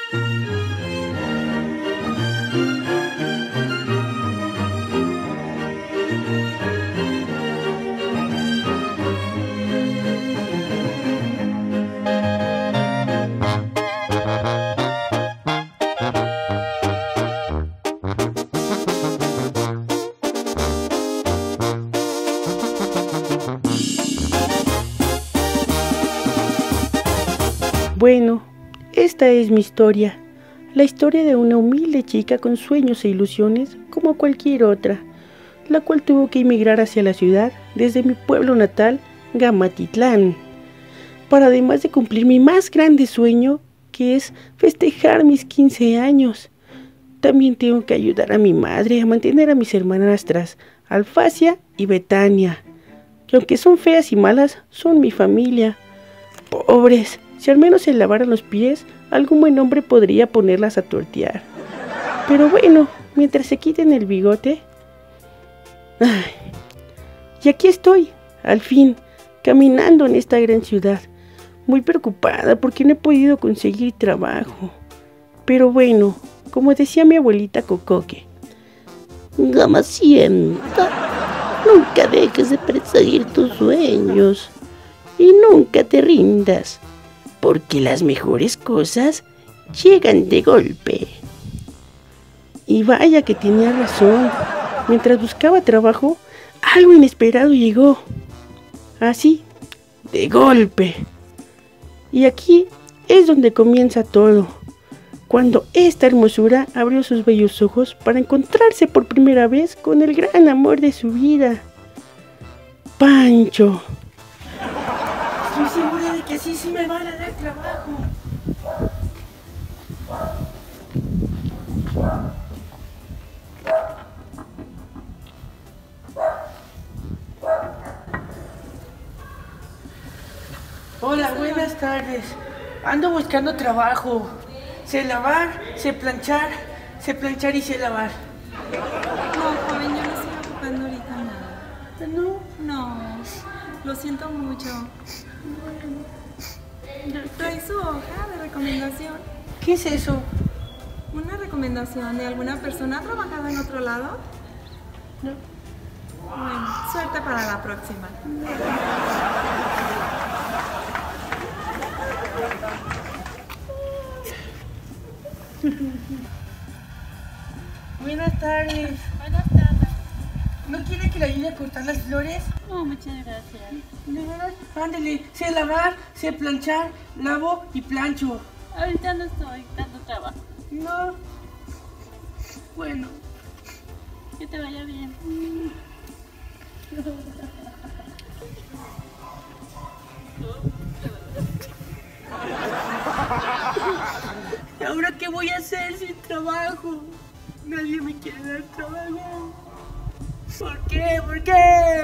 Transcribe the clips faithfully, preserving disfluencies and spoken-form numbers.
Bueno, esta es mi historia, la historia de una humilde chica con sueños e ilusiones como cualquier otra, la cual tuvo que emigrar hacia la ciudad desde mi pueblo natal, Gamatitlán, para además de cumplir mi más grande sueño, que es festejar mis quince años. También tengo que ayudar a mi madre a mantener a mis hermanastras, Alfasia y Betania, que aunque son feas y malas, son mi familia. Pobres. Si al menos se lavaran los pies, algún buen hombre podría ponerlas a tortear. Pero bueno, mientras se quiten el bigote... Ay, y aquí estoy, al fin, caminando en esta gran ciudad, muy preocupada porque no he podido conseguir trabajo. Pero bueno, como decía mi abuelita Cocoque, Gamacienta, nunca dejes de perseguir tus sueños y nunca te rindas, porque las mejores cosas llegan de golpe. Y vaya que tenía razón. Mientras buscaba trabajo, algo inesperado llegó. Así, de golpe. Y aquí es donde comienza todo. Cuando esta hermosura abrió sus bellos ojos para encontrarse por primera vez con el gran amor de su vida, Pancho. Estoy segura de que así sí me van a dar trabajo. Hola, buenas tardes. Ando buscando trabajo. Sé lavar, sé planchar, sé planchar y sé lavar. No, joven, yo no estoy ocupando ahorita nada. ¿No? No, lo siento mucho. Trae su hoja de recomendación. ¿Qué es eso? ¿Una recomendación de alguna persona? ¿Ha trabajado en otro lado? No. Bueno, suerte para la próxima. Buenas tardes. Buenas tardes. ¿No quiere que le ayude a cortar las flores? No, muchas gracias. ¿De verdad? Ándale, sé lavar, sé planchar, lavo y plancho. Ahorita no estoy dando trabajo. No. Bueno. Que te vaya bien. ¿Y ahora qué voy a hacer sin trabajo? Nadie me quiere dar trabajo. ¿Por qué? ¿Por qué?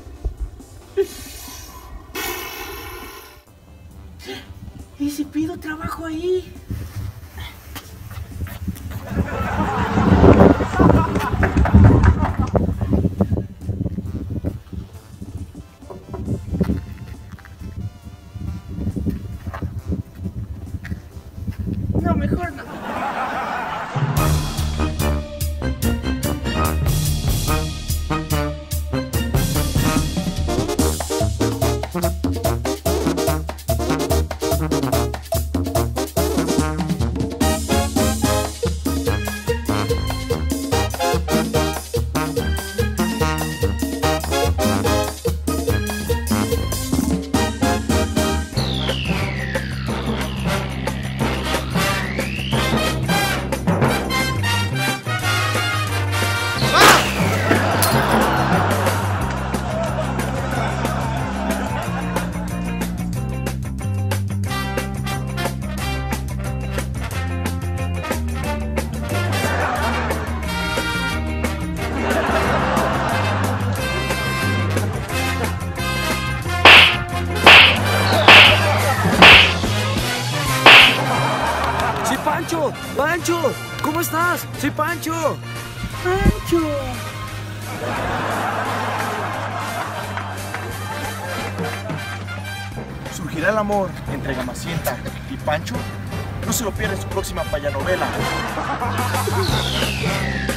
¿Y si pido trabajo ahí? No, mejor no. ¡Pancho! ¡Pancho! ¿Cómo estás? ¡Soy Pancho! ¡Pancho! ¿Surgirá el amor entre Gamacienta y Pancho? No se lo pierda en su próxima payanovela.